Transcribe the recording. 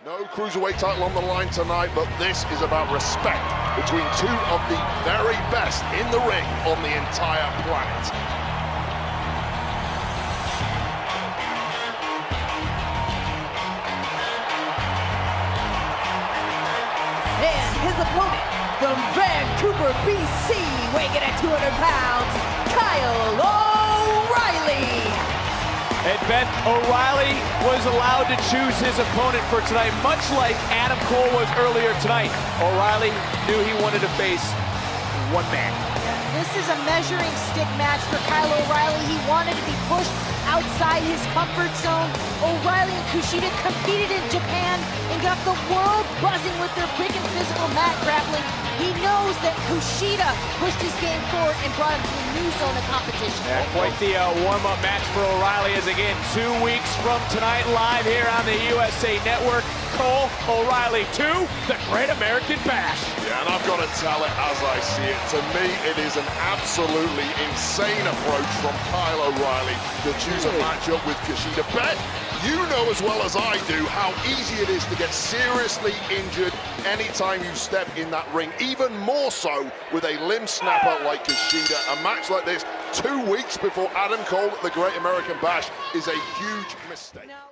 No cruiserweight title on the line tonight, but this is about respect between two of the very best in the ring on the entire planet. And his opponent from Vancouver, BC, weighing in at 200 pounds, Kyle O'Reilly. And Ben, O'Reilly was allowed to choose his opponent for tonight, much like Adam Cole was earlier tonight. O'Reilly knew he wanted to face one man. This is a measuring stick match for Kyle O'Reilly. He wanted to be pushed outside his comfort zone. O'Reilly and Kushida competed in Japan and got the world buzzing with their big and physical mat grappling. He knows that Kushida pushed his game forward and brought him to a new zone of competition. Yeah, quite the warm-up match for O'Reilly as, again, 2 weeks from tonight, live here on the USA Network. Cole O'Reilly 2, the Great American Bash. Yeah, and I've got to tell it as I see it. To me, it is an absolutely insane approach from Kyle O'Reilly to choose a matchup with Kushida. Ben, you know as well as I do how easy it is to get seriously injured anytime you step in that ring, even more so with a limb snapper like Kushida. A match like this 2 weeks before Adam Cole at the Great American Bash is a huge mistake. No.